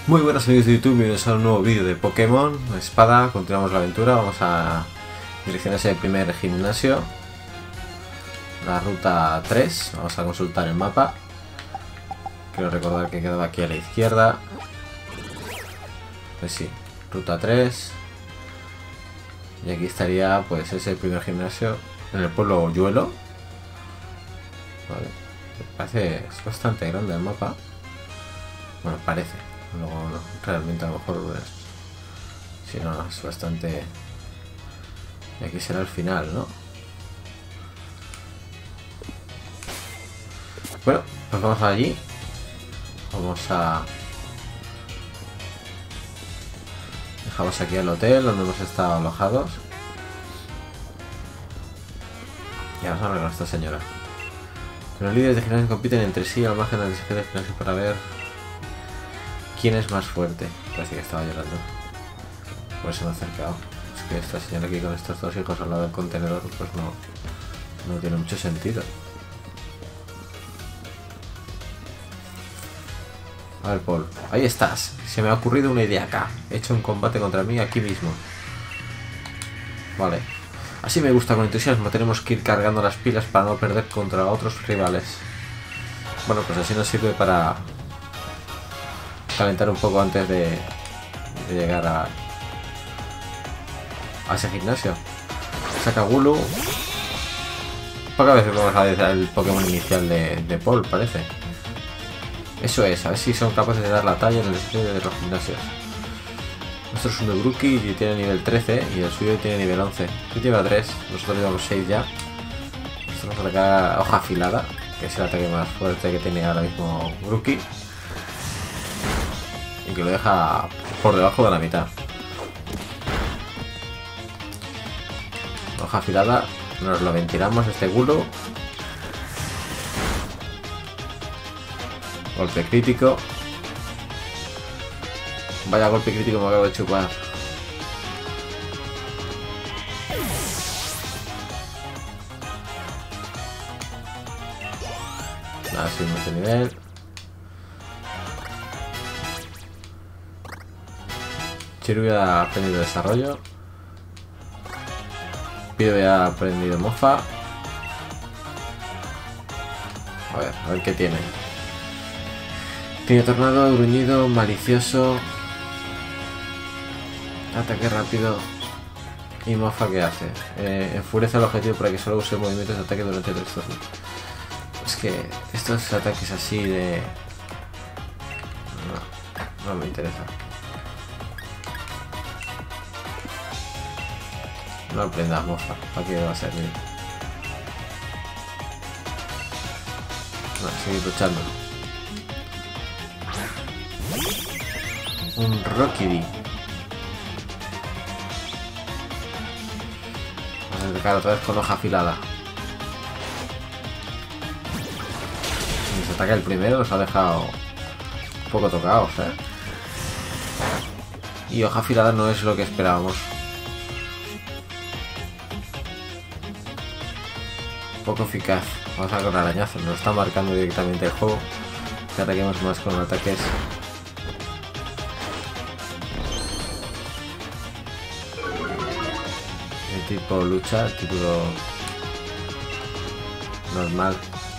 Muy buenas amigos de YouTube, bienvenidos a un nuevo vídeo de Pokémon Espada. Continuamos la aventura, vamos a direccionar ese primer gimnasio, la ruta 3, vamos a consultar el mapa. Quiero recordar que quedaba aquí a la izquierda. Pues sí, ruta 3. Y aquí estaría pues ese primer gimnasio en el pueblo Hoyuelo. Vale. Parece es bastante grande el mapa. Bueno, parece. Luego no, realmente a lo mejor si no, es bastante. Y aquí será el final, ¿no? Bueno, pues vamos allí. Vamos a... Dejamos aquí el hotel donde hemos estado alojados. Y vamos a hablar con esta señora. Los líderes de gimnasio compiten entre sí al margen del desafío de gimnasio para ver quién es más fuerte. Parece que estaba llorando. Por eso me he acercado. Es que esta señora aquí con estos dos hijos al lado del contenedor, pues no tiene mucho sentido. A ver, Paul, ahí estás. Se me ha ocurrido una idea acá. He hecho un combate contra mí aquí mismo. Vale. Así me gusta, con entusiasmo. Tenemos que ir cargando las pilas para no perder contra otros rivales. Bueno, pues así nos sirve para calentar un poco antes de llegar a ese gimnasio. Saca Gulu. Pocas veces vamos a ver el Pokémon inicial de Paul, parece. Eso es, a ver si son capaces de dar la talla en el desafío de los gimnasios. Nuestro es un Ubruki y tiene nivel 13 y el suyo tiene nivel 11. Yo lleva 3, nosotros llevamos 6 ya. Nosotros vamos a atacar hoja afilada, que es el ataque más fuerte que tiene ahora mismo Ubruki. Y que lo deja por debajo de la mitad. Hoja afilada, nos lo ventilamos este Gulu. Golpe crítico. Vaya golpe crítico me acabo de chupar. Nada, subimos de nivel. Chiru ya ha aprendido desarrollo. Pido ya ha aprendido mofa. A ver qué tiene. Tiene tornado, gruñido, malicioso. Ataque rápido. Y mofa, ¿qué hace? Enfurece al objetivo para que solo use movimientos de ataque durante 3 turnos. Es que estos ataques así de... No me interesa. No aprendas mofa, ¿para qué va a servir? No, seguir luchando. Un Rockidee. Vamos a atacar otra vez con hoja afilada. Nos ataca el primero, nos ha dejado un poco tocados, Y hoja afilada no es lo que esperábamos. Poco eficaz. Vamos a con arañazo. Nos está marcando directamente el juego. Que ataquemos más con ataques. El tipo lucha, el tipo normal.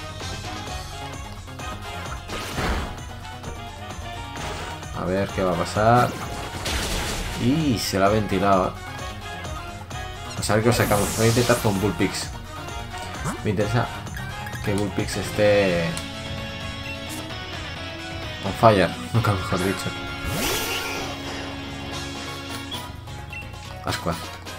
A ver qué va a pasar. Y se la ha ventilado. Vamos a ver qué os sacamos. Voy a intentar con Bullpix. Me interesa que Bullpix esté on fire, nunca mejor dicho. Ascuas.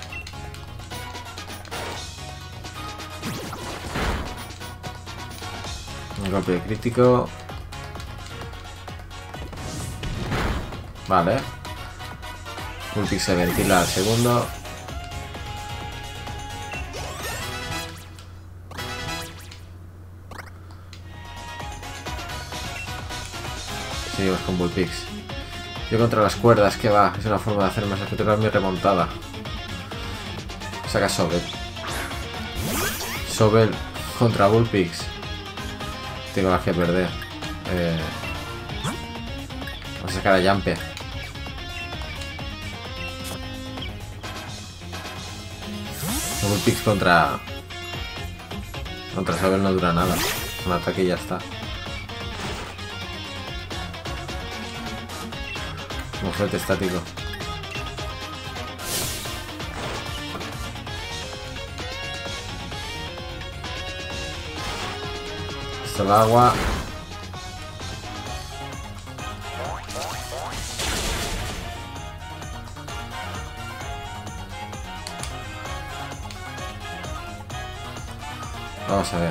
Un golpe crítico. Vale. Bullpix se ventila al segundo. Seguimos con Bullpix. Yo contra las cuerdas, que va, es una forma de hacer más efectiva mi remontada. Saca Sobel. Sobel contra Bullpix. Tengo las que perder. Vamos a sacar a Jumper. Vulpix contra Saber no dura nada. Un ataque y ya está. Un flete estático. Esto el agua. Vamos a ver.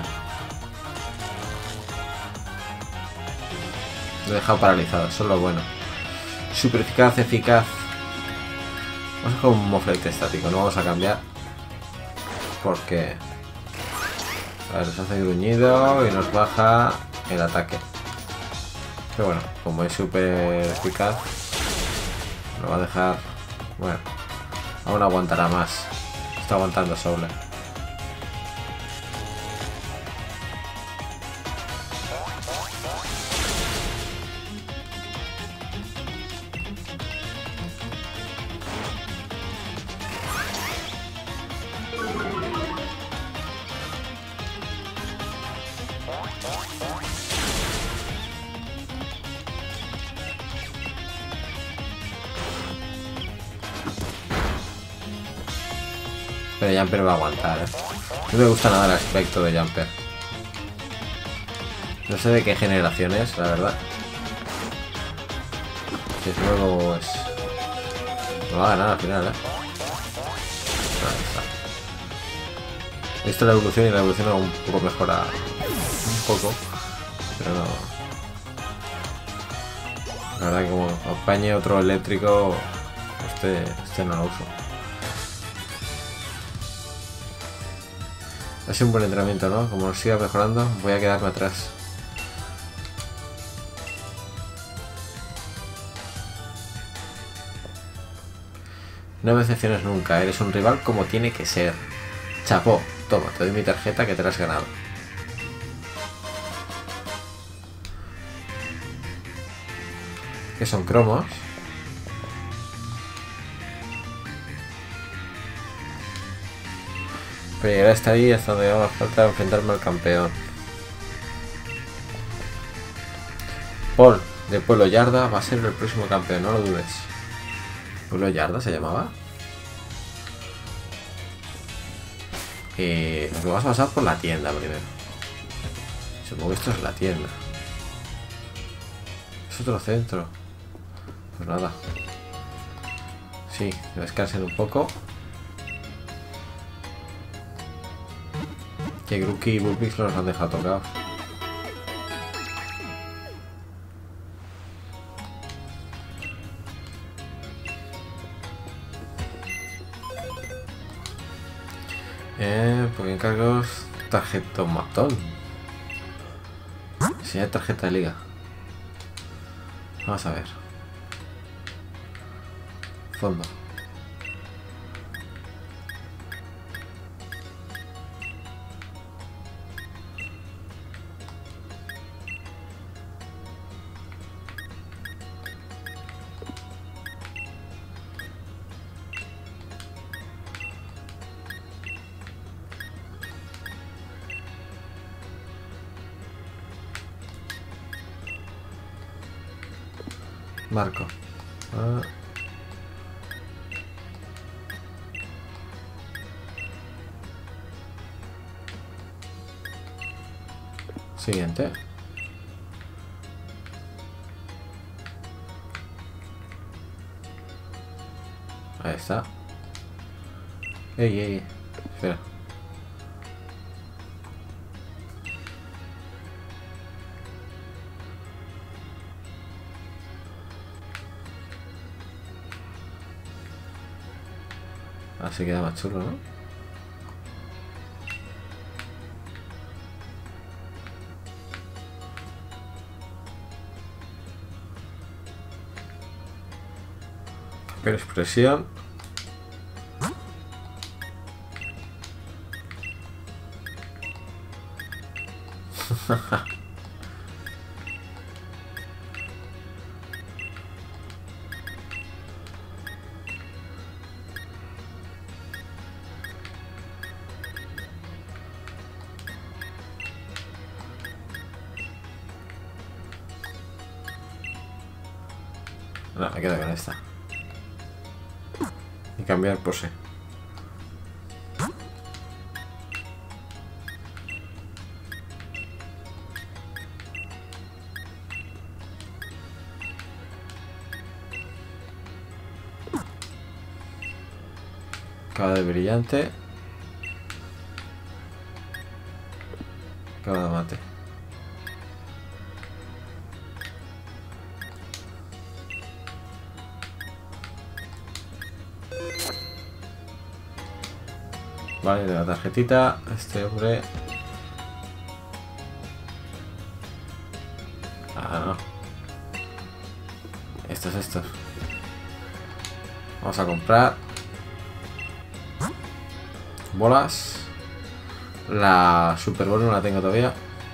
Lo he dejado paralizado, eso es lo bueno. Super eficaz. Vamos a coger un moflete estático, no vamos a cambiar. Porque... A ver, nos hace gruñido y nos baja el ataque. Pero bueno, como es súper eficaz, lo va a dejar... Bueno, aún aguantará más. Está aguantando Soule. Pero Jumper va a aguantar, ¿eh? No me gusta nada el aspecto de Jumper. No sé de qué generación es, la verdad. Si es nuevo, es... No va a ganar al final, ¿eh? Ahí está. He visto la evolución y la evolución un poco mejora. Un poco. Pero no... La verdad que como apañe otro eléctrico, este no lo uso. Ha sido un buen entrenamiento, ¿no? Como siga mejorando, voy a quedarme atrás. No me decepciones nunca, eres un rival como tiene que ser. Chapó, toma, te doy mi tarjeta que te la has ganado. ¿Qué son cromos? Pero llegar hasta ahí hasta donde haga falta enfrentarme al campeón. Paul, de Pueblo Yarda, va a ser el próximo campeón, no lo dudes. ¿Pueblo Yarda se llamaba? Nos lo vamos a pasar por la tienda primero. Supongo que esto es la tienda. Es otro centro. Pues nada. Sí, descansen un poco. Que Grookey y Vulpix los han dejado tocados. Porque encargos tarjetomatón. Si hay tarjeta de liga. Vamos a ver. Fondo. Marco. Siguiente. Ahí está. Ey. Espera. Así queda más chulo, ¿no? Pero expresión. No, me quedo con esta. Y cambiar pose. Cava de brillante. Cava de mate. Vale, de la tarjetita. Este hombre. Ah, no. Estos. Vamos a comprar bolas. La Super Bowl no la tengo todavía.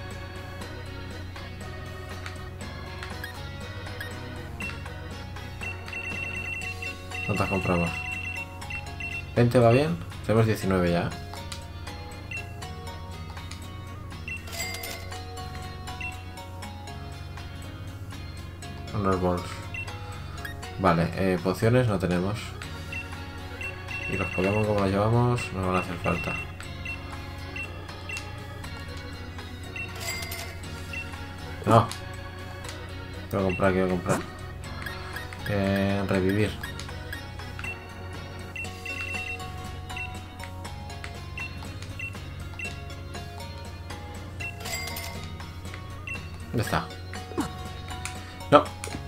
¿Cuántas compramos? 20 va bien. Tenemos 19 ya. Unos balls. Vale, pociones no tenemos. Y los Pokémon como los llevamos nos van a hacer falta. No. Quiero comprar. Revivir. ¿Dónde está? No.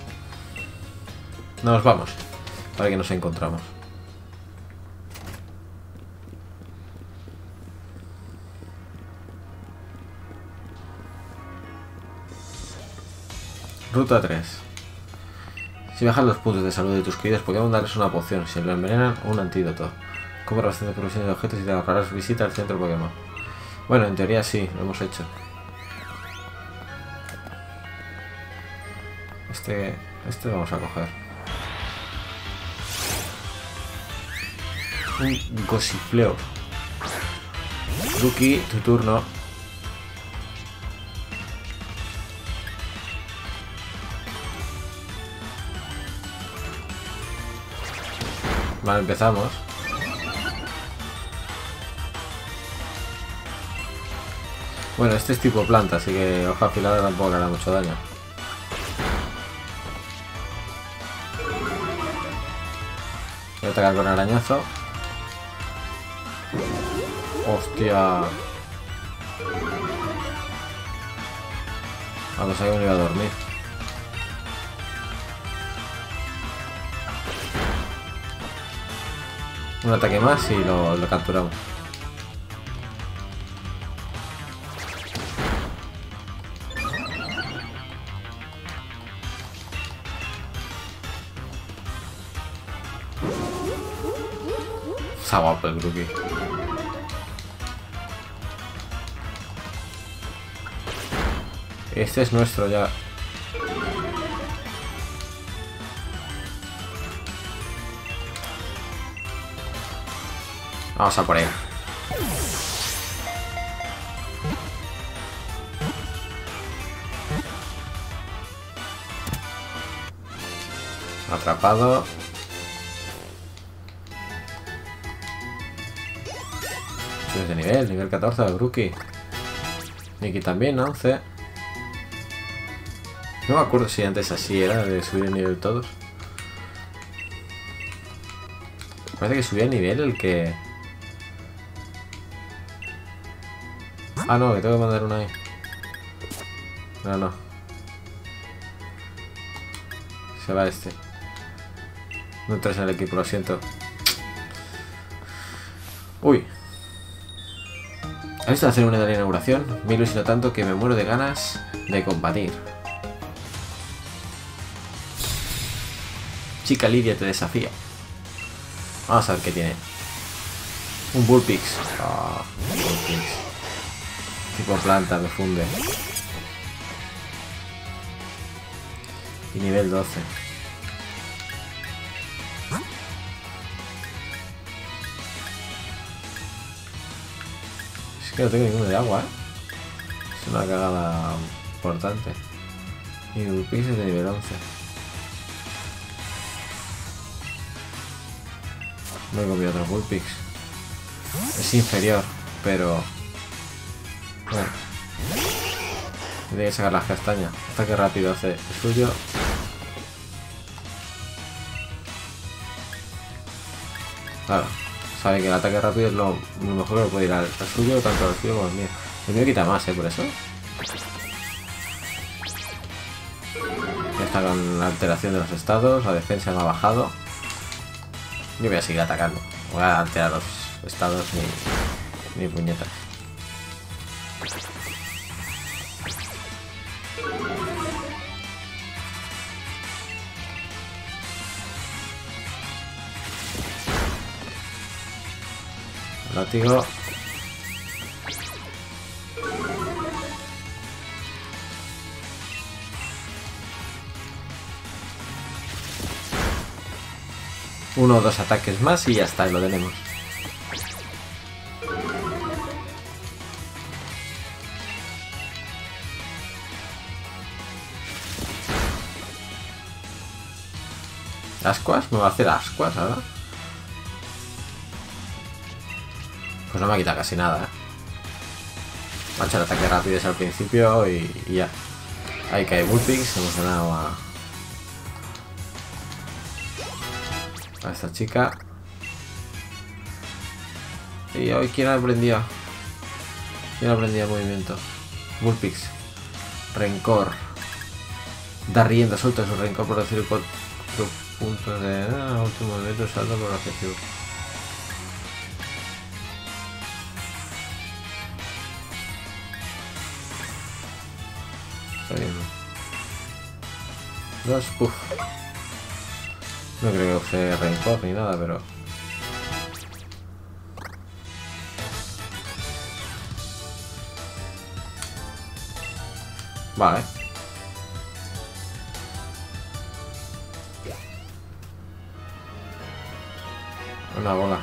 Nos vamos. Para que nos encontramos. Ruta 3. Si bajan los puntos de salud de tus queridos Pokémon, darles una poción. Si lo envenenan, un antídoto. Compra bastante provisiones de objetos y te ahorrarás visita al centro Pokémon. Bueno, en teoría sí, lo hemos hecho. Este lo vamos a coger. Un Gossifleur. Rookie, tu turno. Vale, empezamos. Bueno, este es tipo planta, así que hoja afilada tampoco le hará mucho daño. Voy a atacar con arañazo. Hostia. A pensar que me iba a dormir. Un ataque más y lo capturamos. Está guapo el Grookey. Este es nuestro ya. Vamos a por él. Atrapado. Subes de nivel 14 de Grookey. Nikki también, 11. No me acuerdo si antes así era, de subir el nivel todos. Parece que subía el nivel el que... Ah, no, que tengo que mandar una ahí. No. Se va este. No entras en el equipo, lo siento. Uy. ¿Has visto la ceremonia de la inauguración? Me ilusiona tanto que me muero de ganas de combatir. Chica Lidia te desafía. Vamos a ver qué tiene. Un Bullpix. Bullpix. Tipo planta, me funde. Y nivel 12. Es que no tengo ninguno de agua, ¿eh? Es una cagada importante. Y Bullpix es de nivel 11. No he comido otro Vulpix. Es inferior, pero... Bueno. Tiene que sacar las castañas. Ataque rápido hace el suyo. Claro. Sabe que el ataque rápido es lo mejor que puede ir al suyo, tanto al suyo como al mío. El mío quita más, por eso. Está con la alteración de los estados, la defensa me ha bajado. Yo voy a seguir atacando. Voy a alterar los estados ni puñetas. Látigo. Uno o dos ataques más y ya está, lo tenemos. ¿Ascuas? ¿Me va a hacer ascuas ahora? Pues no me ha quitado casi nada, Me ha hecho el ataque rápido al principio y ya. Ahí cae Vulpix, hemos ganado a esta chica. Y hoy ¿quién aprendía? ¿Quién aprendía movimiento? Vulpix. Rencor. Da rienda suelta su rencor por decir 4 puntos de último movimiento, salto por el objetivo. Está bien. 2, puff. No creo que use rencor ni nada, pero... Vale. Una bola.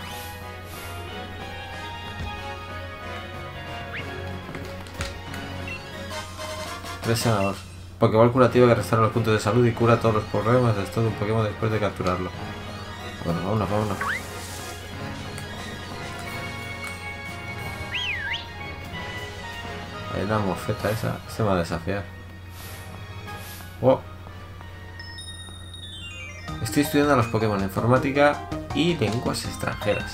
Tres sanados. Pokéball curativo que restaura los puntos de salud y cura todos los problemas de todo un Pokémon después de capturarlo. Bueno, vámonos. Hay una mofeta esa. Se me va a desafiar. Oh. Estoy estudiando a los Pokémon informática y lenguas extranjeras.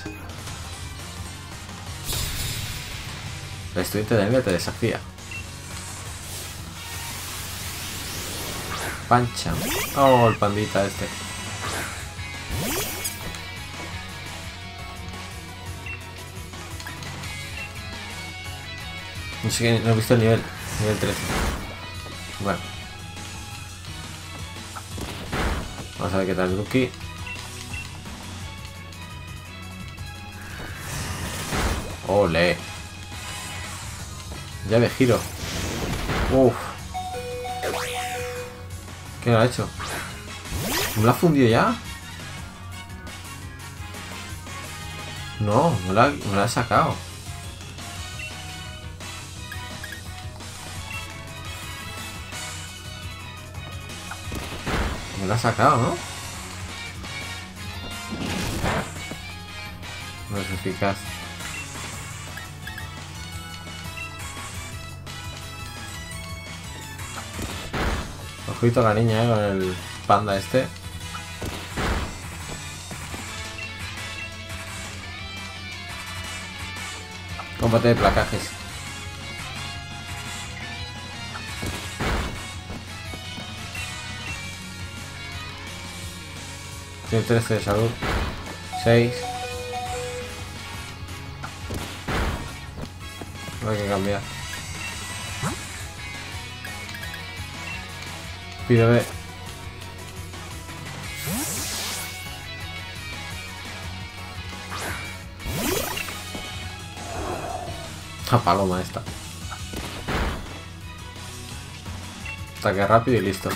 El estudiante de lengua te desafía. Pancha. Oh, el pandita este. No sé qué, no he visto el nivel 13. Bueno. Vamos a ver qué tal el Rookie. Ole. Llave giro. Uff. ¿Qué lo ha hecho? ¿Me lo ha fundido ya? No, me lo ha sacado. Me lo ha sacado, ¿no? No es eficaz. Ojito a la niña, con el panda este. Combate de placajes. Tiene 13 de salud. 6. No hay que cambiar. Pídeme. La paloma esta. Ataque rápido y listo.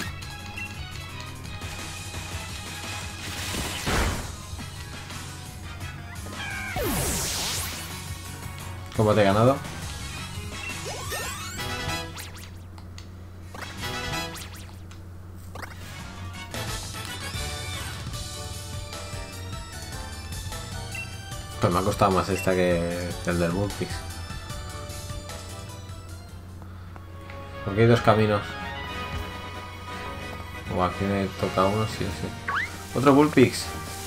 Combate ganado. Pues me ha costado más esta que el del Bullpix. Porque hay dos caminos. O aquí me toca uno, sí o sí. ¡Otro Bullpix!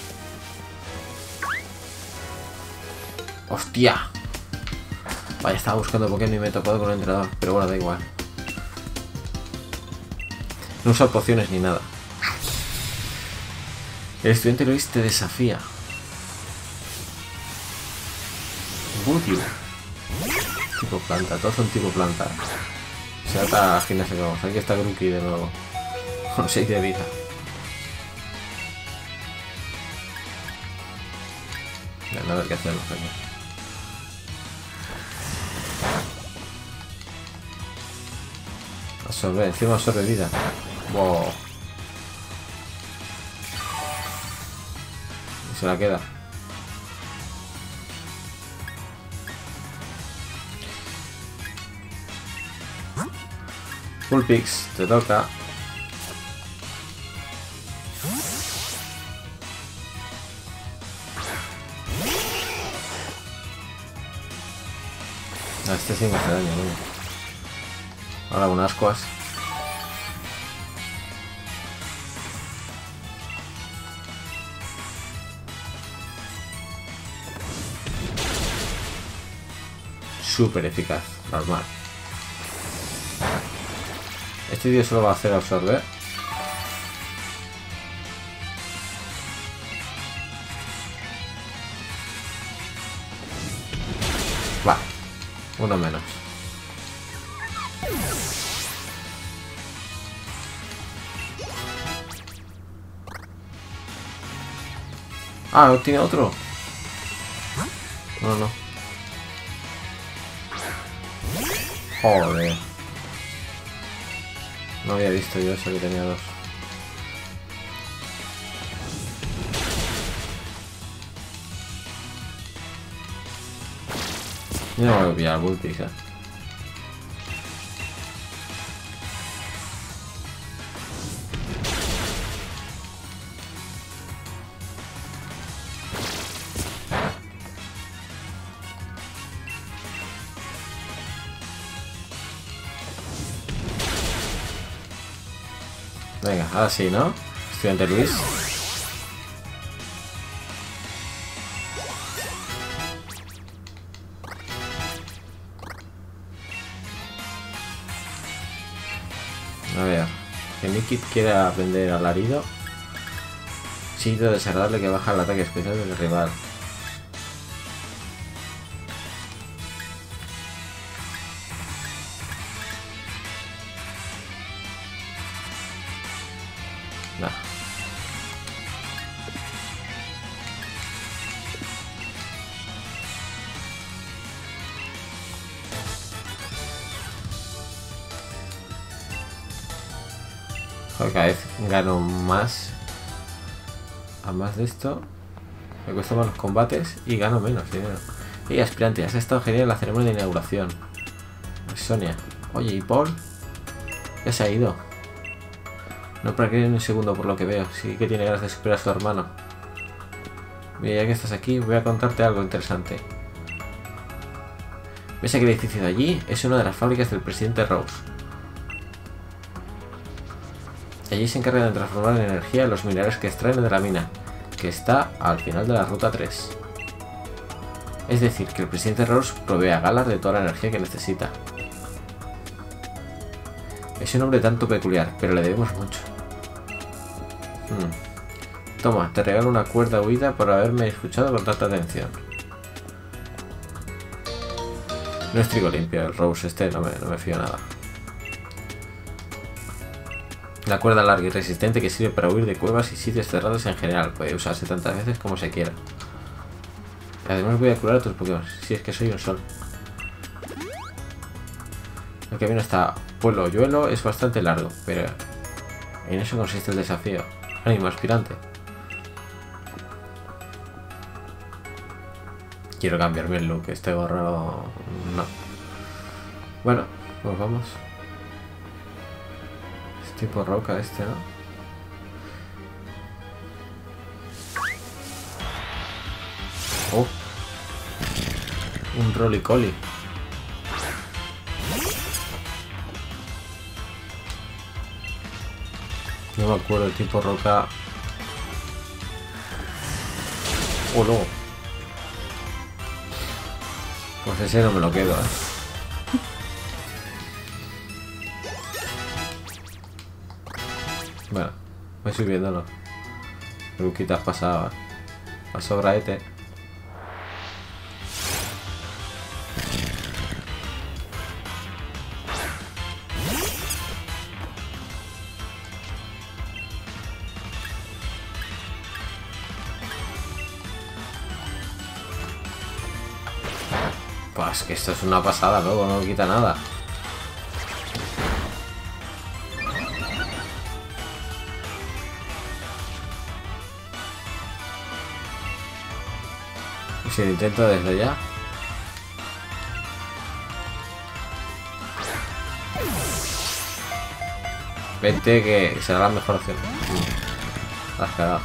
¡Hostia! Vaya, estaba buscando Pokémon y me he topado con un entrenador. Pero bueno, da igual. No usa pociones ni nada. El estudiante Luis te desafía. Budio. Tipo planta, todos son tipo planta. Se ata a gimnasia que vamos. Aquí está Grookey de nuevo. Con 6 de vida. Ya, a ver qué hacemos aquí. Absorbe, encima absorbe vida. Wow. Y se la queda. Bullpix, te toca. A este sí me hace daño, ¿no? Ahora unas ascuas. Súper eficaz, normal. Este tío solo va a hacer absorber. Va, uno menos. Ah, ¿no tiene otro? No, no. Joder. No había visto yo eso que tenía dos. Yo no voy a pillar Bullpix, ¿eh? Venga, ahora sí, ¿no? Estudiante Luis. A ver, que Nikit quiere aprender alarido. Chillido desagradable que baja el ataque especial del rival. No. Joder, cada vez gano más. A más de esto, me cuesta más los combates y gano menos dinero. Y aspirante, has estado genial en la ceremonia de inauguración. Sonia. Oye, ¿y Paul? Ya se ha ido. No para creer en un segundo por lo que veo. Sí que tiene ganas de superar a su hermano. Mira, ya que estás aquí, voy a contarte algo interesante. ¿Ves aquel edificio de allí? Es una de las fábricas del presidente Rose. Allí se encargan de transformar en energía los minerales que extraen de la mina, que está al final de la ruta 3. Es decir, que el presidente Rose provee a Galar de toda la energía que necesita. Es un hombre tanto peculiar, pero le debemos mucho. Toma, te regalo una cuerda huida por haberme escuchado con tanta atención. No es trigo limpio, el Rose este no me fío nada. La cuerda larga y resistente que sirve para huir de cuevas y sitios cerrados en general. Puede usarse tantas veces como se quiera. Y además voy a curar a tus Pokémon, si es que soy un sol. El camino hasta Pueblo Hoyuelo es bastante largo, pero en eso consiste el desafío. Ánimo, aspirante. Quiero cambiarme el look, este gorro no. Bueno, pues vamos. Es tipo roca este, ¿no? Oh, Un Roly-Coly. No me acuerdo el tipo roca. Oh no. Pues ese no me lo quedo, Bueno, voy subiéndolo. Ruquitas pasaba. Pasó Raete. Pues que esto es una pasada, luego no quita nada. Y si lo intento desde ya. Vente que será la mejor opción. Has cagado.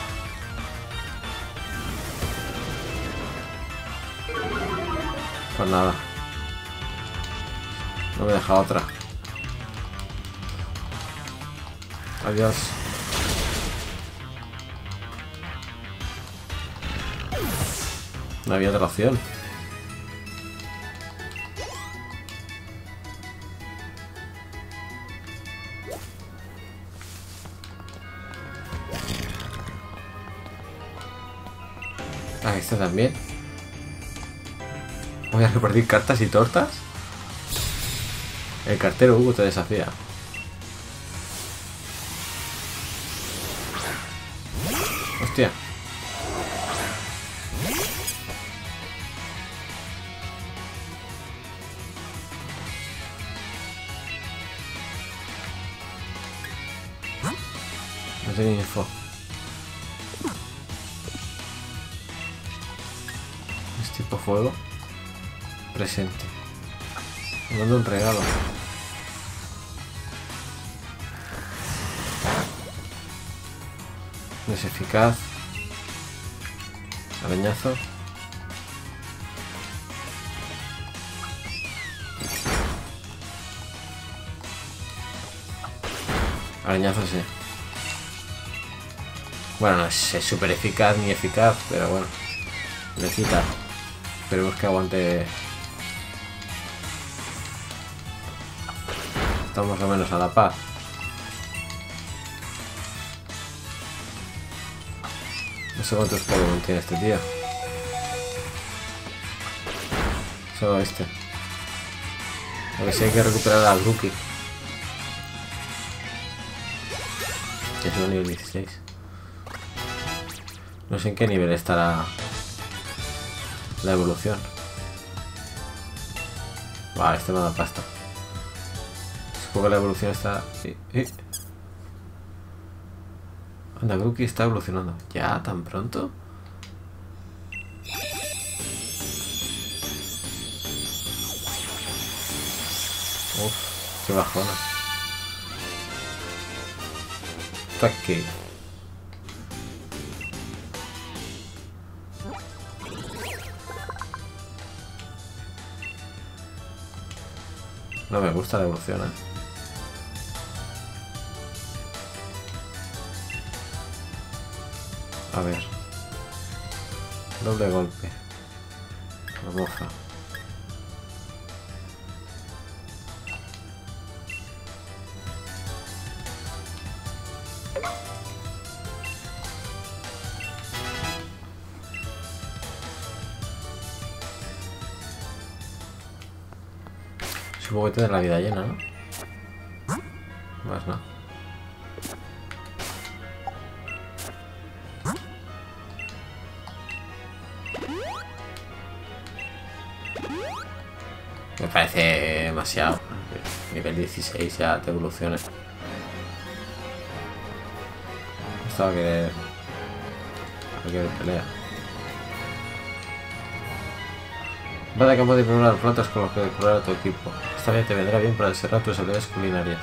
Pues nada. No me deja otra. Adiós. No había otra opción. Ah, esta también. Voy a repartir cartas y tortas. El cartero Hugo te desafía. Hostia. No tengo info. Es tipo fuego. Presente. Me mando un regalo. No es eficaz. Arañazo. Arañazo sí. Bueno, no es súper eficaz ni eficaz, pero bueno. Le quita. Esperemos que aguante. Estamos más o menos a la paz. No sé cuántos Pokémon tiene este tío. Solo este. A ver si hay que recuperar al Rookie. Que es el nivel 16. No sé en qué nivel estará la evolución. Vale, este me da pasta. Supongo que la evolución está... Anda, Grookey está evolucionando. ¿Ya? ¿Tan pronto? Uf, qué bajona. Ataque. No me gusta la evolución, A ver. Doble golpe. La moja. Supongo que tiene la vida llena, ¿no? Más no. Me parece demasiado. Nivel 16 ya te evoluciones. Esto va a querer pelea. Vaya campo de preparar plantas con los que decorar a tu equipo. Esta vez te vendrá bien para desarrollar tus habilidades culinarias.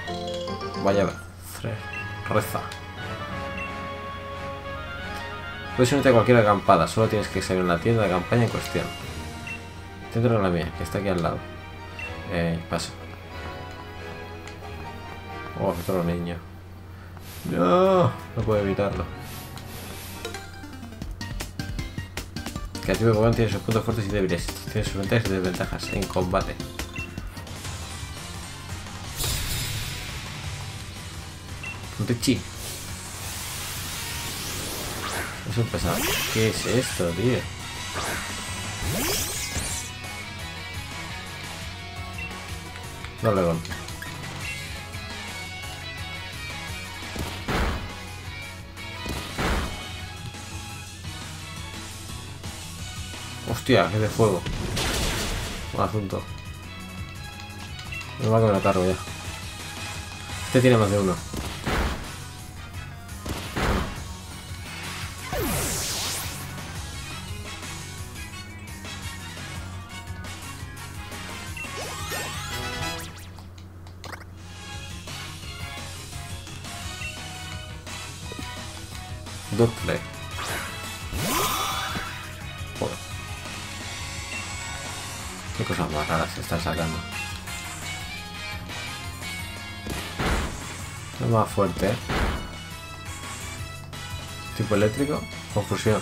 Vaya reza. Puedes unirte a cualquier acampada, solo tienes que salir en la tienda de campaña en cuestión. Dentro de la mía, que está aquí al lado. Paso. Oh, otro niño. No, no puedo evitarlo. Cada tipo de Pokémon tiene sus puntos fuertes y débiles. Tiene sus ventajas y desventajas en combate. Richie. Es un pesado. ¿Qué es esto, tío? Doble golpe. Hostia, es de fuego. Un asunto. Me va que me lo cargo ya. Este tiene más de uno. Doble. Joder. Qué cosas más raras se están sacando. Es más fuerte, ¿eh? Tipo eléctrico. Confusión.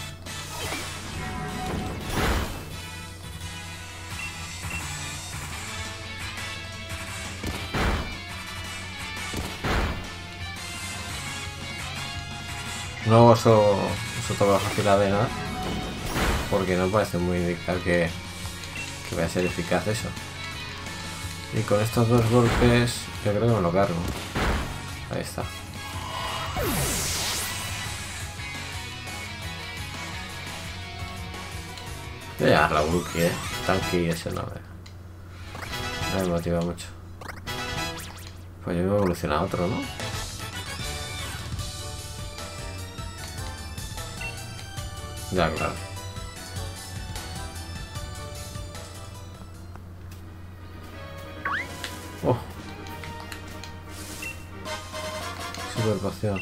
No uso toda la facilidad de nada, porque no parece muy indicar que vaya a ser eficaz eso. Y con estos dos golpes yo creo que me lo cargo. Ahí está. Voy a llevar la Uruki, tanque y ese no me motiva mucho. Pues yo me evoluciona a otro, ¿no? Ya, claro. Oh. Super poción.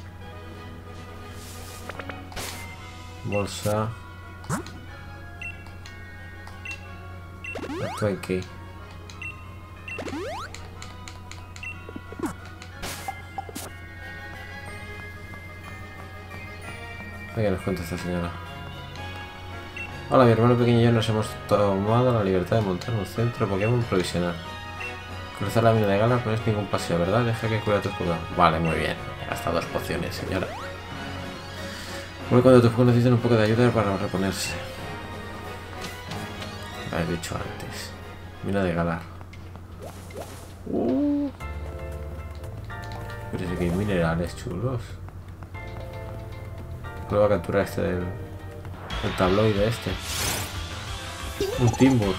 Bolsa. Aquí. ¿Qué nos cuenta esta señora? Hola, mi hermano pequeño y yo nos hemos tomado la libertad de montar un centro Pokémon provisional. Cruzar la mina de Galar no es ningún paseo, ¿verdad? Deja que cure tus Pokémon. Vale, muy bien. He gastado 2 pociones, señora. Bueno, cuando tus Pokémon necesitan un poco de ayuda para reponerse. Lo he dicho antes. Mina de Galar. Pero sí que hay minerales chulos. Prueba a capturar este del tabloide este. Un Timbur.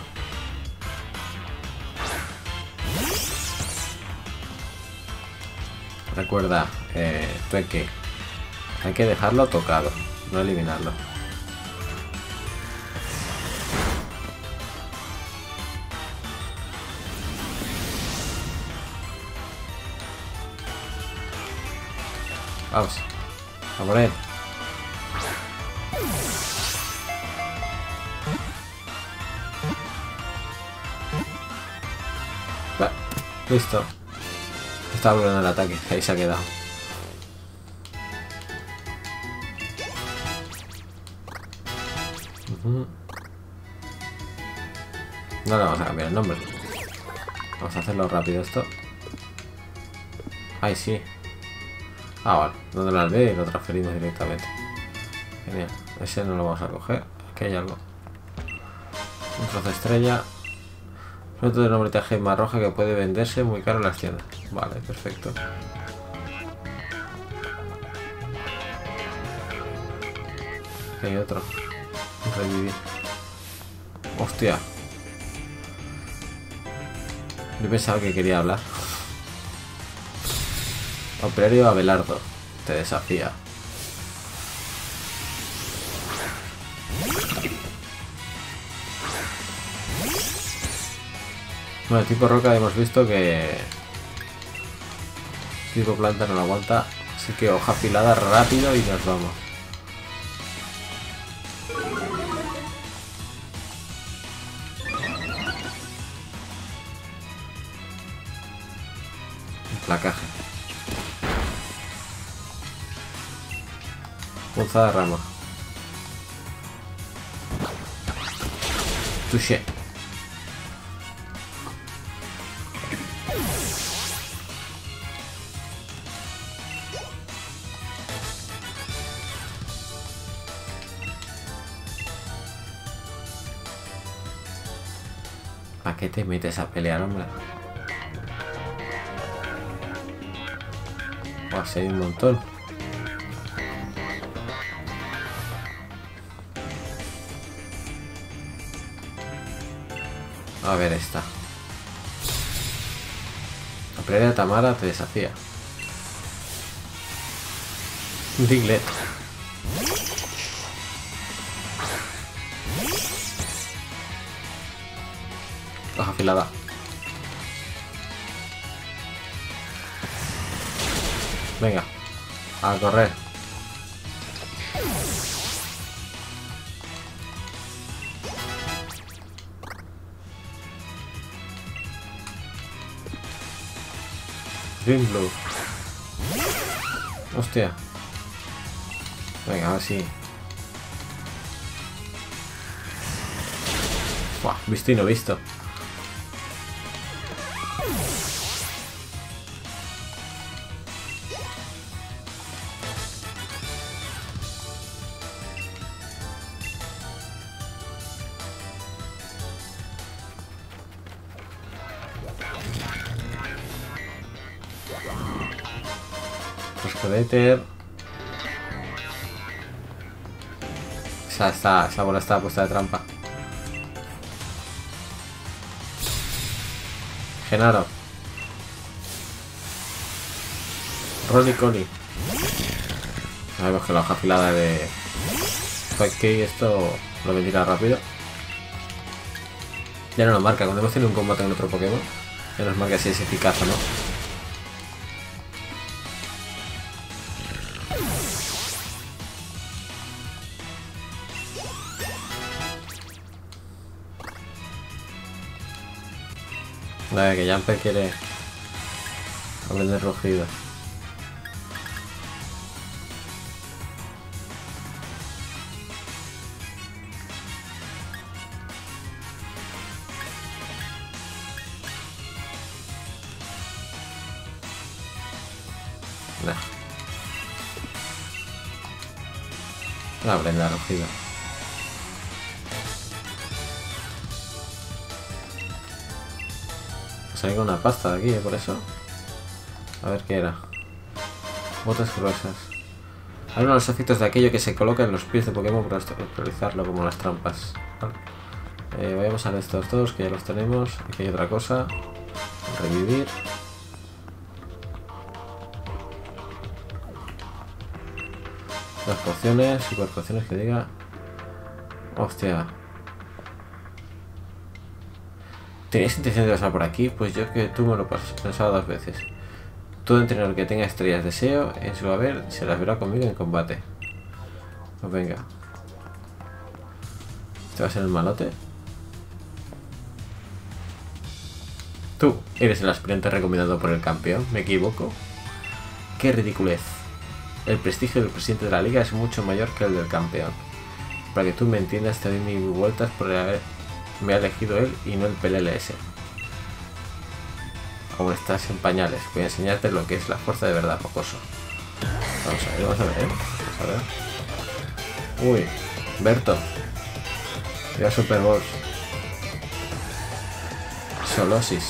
Recuerda, Tueke, hay que dejarlo tocado, no eliminarlo. Vamos, a por él. Listo. Estaba volviendo el ataque, ahí se ha quedado. No le vamos a cambiar el nombre. Vamos a hacerlo rápido esto. Ay, sí. Ah, vale. Donde lo ve y lo transferimos directamente. Genial. Ese no lo vamos a coger. Aquí hay algo. Un trozo de estrella. Fruto de nombre de gema roja que puede venderse muy caro en las tiendas. Vale, perfecto. Aquí hay otro. Revivir. Hostia. Yo pensaba que quería hablar. Operario Abelardo. Te desafía. Bueno, tipo roca hemos visto que tipo planta no lo aguanta, así que hoja afilada rápido y nos vamos. Placaje. Punzada de rama. Touché. ¿A qué te metes a pelear, hombre? Buah, si hay un montón. A ver esta. La pelea de Tamara te desafía. Diglett. Hoja afilada. Venga, a correr. Green Blue. Hostia. Venga, a ver si... Buah, visto y no visto. Escalator. Esa bola está puesta de trampa. Genaro. Roly-Coly. Sabemos que la hoja afilada de Spike Key esto lo vendirá rápido. Ya no nos marca, cuando hemos tenido un combate con otro Pokémon, ya nos marca si es eficaz o no. Vale, que Jumper quiere aprender rugido. Nah. Voy a aprender rugido. Salí con una pasta de aquí, por eso. A ver qué era. Botas gruesas. Hay uno de los efectos de aquello que se coloca en los pies de Pokémon para actualizarlo, como las trampas. Vale. Vayamos a estos dos, que ya los tenemos. Aquí hay otra cosa. Revivir. Las pociones, super pociones que diga. Hostia. ¿Tenías intención de pasar por aquí? Pues yo que tú me lo has pensado 2 veces. Todo entrenador que tenga estrellas de SEO en su haber se las verá conmigo en combate. Pues venga. ¿Este va a ser el malote? Tú eres el aspirante recomendado por el campeón, ¿me equivoco? ¡Qué ridiculez! El prestigio del presidente de la liga es mucho mayor que el del campeón. Para que tú me entiendas, te doy mil vueltas por haber... Me ha elegido él y no el PLLS. Aún estás en pañales. Voy a enseñarte lo que es la fuerza de verdad, mocoso. Vamos a ver, vamos a ver. Vamos a ver. Uy, Berto. Ya Super Balls. Solosis.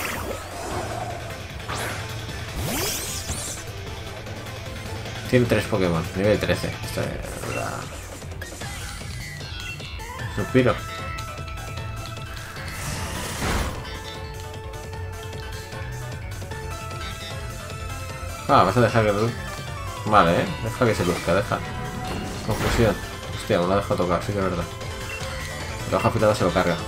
Tiene 3 Pokémon, nivel 13. Esto es la... Suspiro. Ah, vas a dejar que... Vale, deja que se luzca, deja. Confusión. Hostia, me lo ha dejado tocar, sí que es verdad. La hoja afilada se lo carga.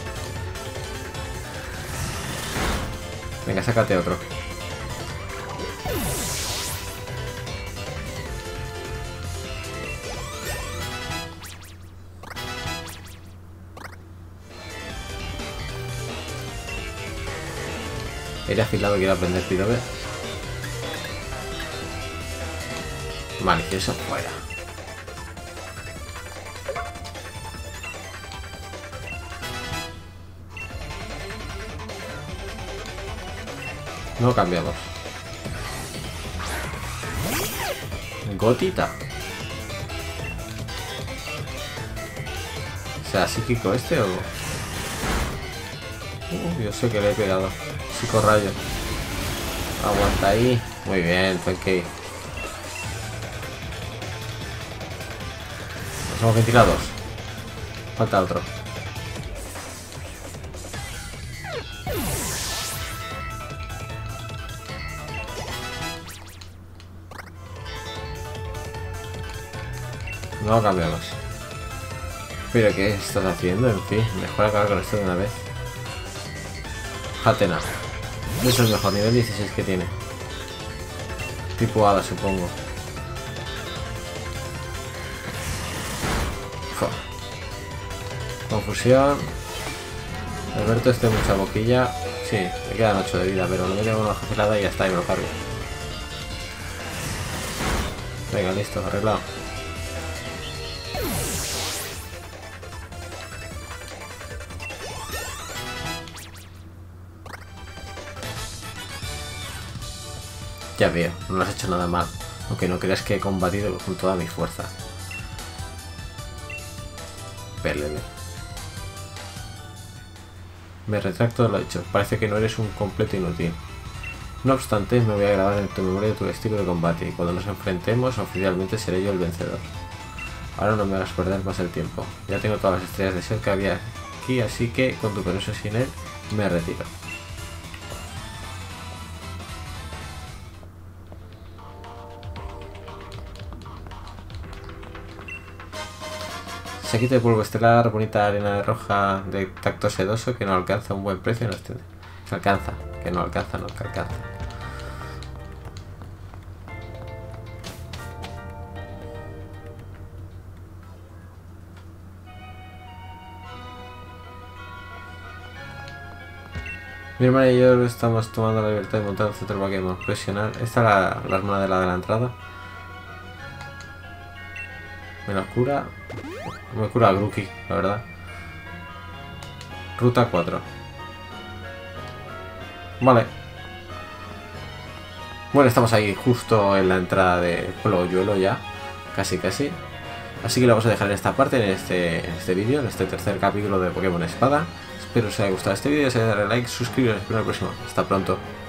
Venga, sácate otro. El afilado quiere aprender Pidobe. Malicioso fuera. No cambiamos. Gotita. ¿Será psíquico este o...? Yo sé que le he pegado. Psico rayo. Aguanta ahí. Muy bien, Pancake. Somos ventilados. Falta otro. No cambiamos. Pero ¿qué estás haciendo? En fin, mejor acabar con esto de una vez. Hatena. Es el mejor, nivel 16 que tiene. Tipo hada, supongo. Fua. Confusión. Alberto este mucha boquilla. Sí, me quedan 8 de vida, pero no me tengo una gelada y ya está, y me lo cargo. Venga, listo, arreglado. Ya veo, no has hecho nada mal, aunque no creas que he combatido con toda mi fuerza. Pelele. Me retracto de lo hecho, parece que no eres un completo inútil. No obstante, me voy a grabar en tu memoria tu estilo de combate y cuando nos enfrentemos oficialmente seré yo el vencedor. Ahora no me hagas perder más el tiempo, ya tengo todas las estrellas de ser que había aquí, así que con tu permiso sin él, me retiro. Se quita el polvo estelar, bonita arena roja de tacto sedoso que no alcanza un buen precio. No alcanza, que no alcanza, no que alcanza. Mi hermana y yo estamos tomando la libertad de montar un centro Pokémon profesional. Esta es la hermana de la entrada. Me la cura. Me cura a Grookey, la verdad. Ruta 4. Vale. Bueno, estamos ahí justo en la entrada de Polluelo ya. Casi, casi. Así que lo vamos a dejar en esta parte, en este vídeo, en este tercer capítulo de Pokémon Espada. Espero os haya gustado este vídeo, si os haya dado like, suscribiros y nos vemos en el próximo. Hasta pronto.